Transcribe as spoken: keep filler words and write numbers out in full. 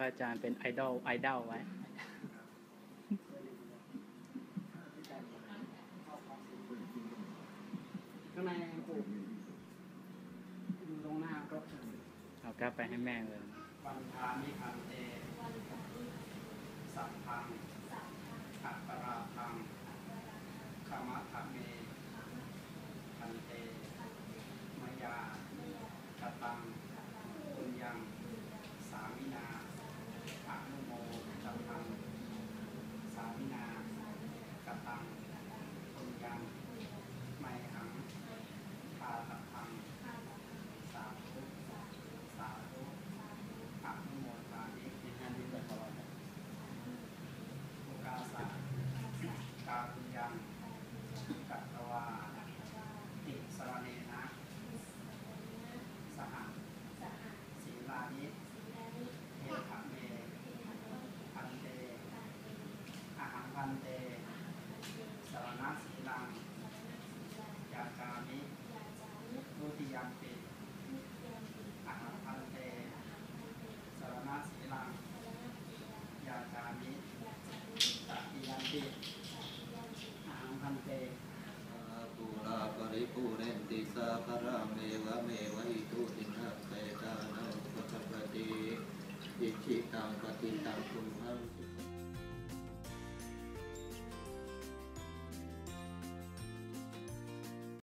อาจารย์เป็นไอดอลไอดอลไว้ข้างในปลูกลงหน้าก็เอากลับไปให้แม่เลยวันทามิคันเตสัพพังอัปปราพังขมัทเมคันเตมยากตังปุญญังสามินาอนุโมตัพังสามินากตังปุญญังไมหังปาตพังสาธุสาธุอนุโมทานิในงานนี้เป็นอะไรโอกาสกาปุญญังกัตตวาติสรเนนะสหศีลานิเอขเมพันเตอาหังพันเตสรณศีลังยาจามิทุติยมปิอาหังพันเตสรณศีลังยาจามิตติยมปิอาหังพันเตปุราปริปุเรนติสาคาราเมวะเมวะอิทุตินะเปตานังปะปะติอิจิตังปฏิตังตุมหัง